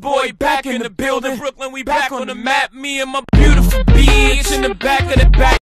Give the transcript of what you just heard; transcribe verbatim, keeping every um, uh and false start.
boy back in the building. Brooklyn, we back on the map. Me and my beautiful bitch in the back of the back.